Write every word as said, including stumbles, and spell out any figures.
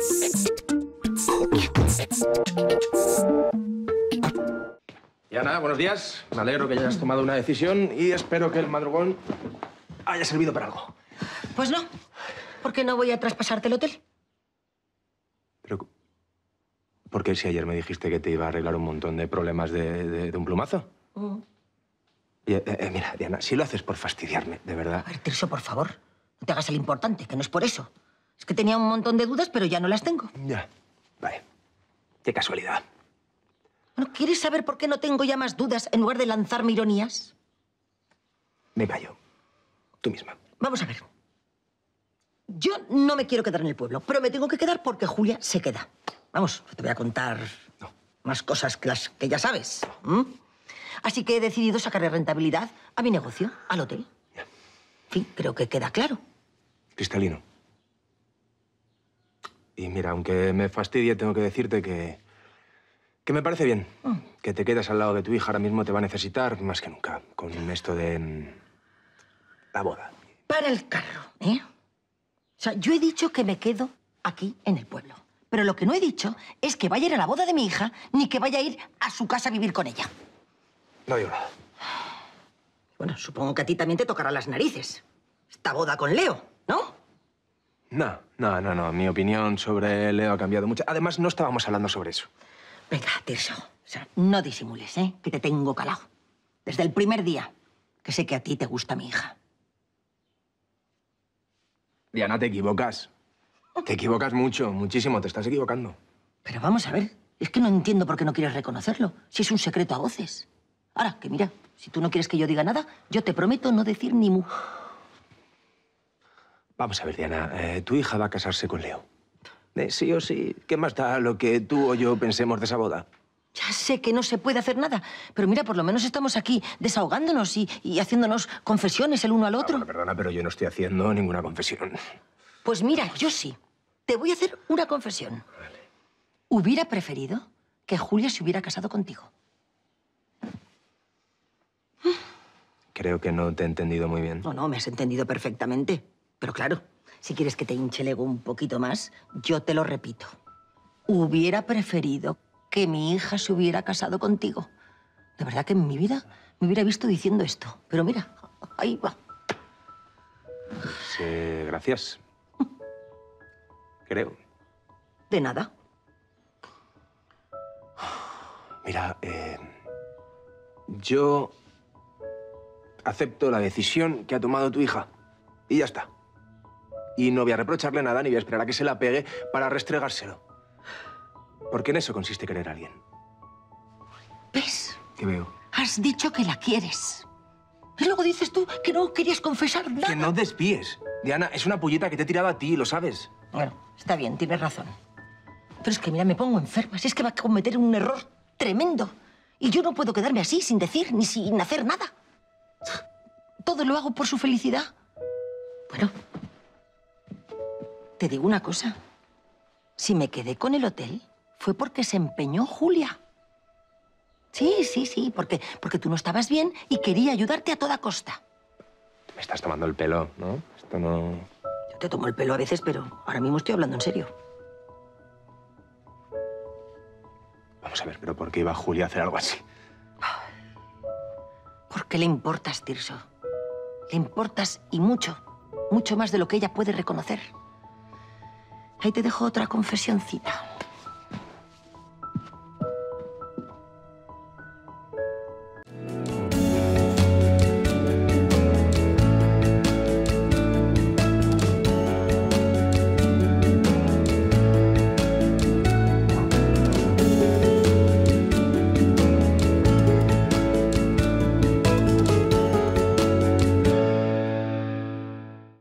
Diana, buenos días. Me alegro que ya hayas tomado una decisión y espero que el madrugón haya servido para algo. Pues no. ¿Por qué no voy a traspasarte el hotel? Pero, ¿por qué si ayer me dijiste que te iba a arreglar un montón de problemas de, de, de un plumazo? Mm. Y, eh, eh, mira, Diana, si lo haces por fastidiarme, de verdad... A ver, Tirso, por favor, no te hagas el importante, que no es por eso. Es que tenía un montón de dudas, pero ya no las tengo. Ya, vale. Qué casualidad. Bueno, ¿quieres saber por qué no tengo ya más dudas en lugar de lanzarme ironías? Me callo. Tú misma. Vamos a ver. Yo no me quiero quedar en el pueblo, pero me tengo que quedar porque Julia se queda. Vamos, te voy a contar no. más cosas que las que ya sabes. ¿Mm? Así que he decidido sacarle rentabilidad a mi negocio, al hotel. Ya. En fin, creo que queda claro. Cristalino. Y mira, aunque me fastidie, tengo que decirte que... que me parece bien. Mm. Que te quedes al lado de tu hija. Ahora mismo te va a necesitar más que nunca. Con esto de... mm, la boda. Para el carro, ¿eh? O sea, yo he dicho que me quedo aquí en el pueblo. Pero lo que no he dicho es que vaya a ir a la boda de mi hija ni que vaya a ir a su casa a vivir con ella. No digo nada. Bueno, supongo que a ti también te tocará las narices. Esta boda con Leo, ¿no? No, no, no, no. Mi opinión sobre Leo ha cambiado mucho. Además, no estábamos hablando sobre eso. Venga, Tirso. O sea, no disimules, ¿eh? Que te tengo calado. Desde el primer día que sé que a ti te gusta mi hija. Diana, te equivocas. Te equivocas mucho, muchísimo. Te estás equivocando. Pero vamos a ver. Es que no entiendo por qué no quieres reconocerlo. Si es un secreto a voces. Ahora, que mira, si tú no quieres que yo diga nada, yo te prometo no decir ni mu. Vamos a ver, Diana. Eh, tu hija va a casarse con Leo. Eh, sí o sí. ¿Qué más da lo que tú o yo pensemos de esa boda? Ya sé que no se puede hacer nada, pero mira, por lo menos estamos aquí desahogándonos y, y haciéndonos confesiones el uno al otro. Ah, bueno, perdona, pero yo no estoy haciendo ninguna confesión. Pues mira, yo sí. Te voy a hacer una confesión. Vale. Hubiera preferido que Julia se hubiera casado contigo. Creo que no te he entendido muy bien. No, no, me has entendido perfectamente. Pero claro, si quieres que te hinche el ego un poquito más, yo te lo repito. Hubiera preferido que mi hija se hubiera casado contigo. De verdad que en mi vida me hubiera visto diciendo esto. Pero mira, ahí va. Pues, eh, gracias. Creo. De nada. Mira, eh, yo acepto la decisión que ha tomado tu hija. Y ya está. Y no voy a reprocharle nada ni voy a esperar a que se la pegue para restregárselo. Porque en eso consiste querer a alguien. ¿Ves? ¿Qué veo? Has dicho que la quieres. Y luego dices tú que no querías confesar nada. Que no desvíes. Diana, es una pulleta que te he tirado a ti, lo sabes. Bueno, está bien, tienes razón. Pero es que, mira, me pongo enferma. Si es que va a cometer un error tremendo. Y yo no puedo quedarme así, sin decir ni sin hacer nada. Todo lo hago por su felicidad. Bueno, te digo una cosa. Si me quedé con el hotel, fue porque se empeñó Julia. Sí, sí, sí, porque, porque tú no estabas bien y quería ayudarte a toda costa. Me estás tomando el pelo, ¿no? Esto no... Yo te tomo el pelo a veces, pero ahora mismo estoy hablando en serio. Vamos a ver, pero ¿por qué iba Julia a hacer algo así? ¿Por qué le importas, Tirso? Le importas y mucho, mucho más de lo que ella puede reconocer. Ahí te dejo otra confesioncita.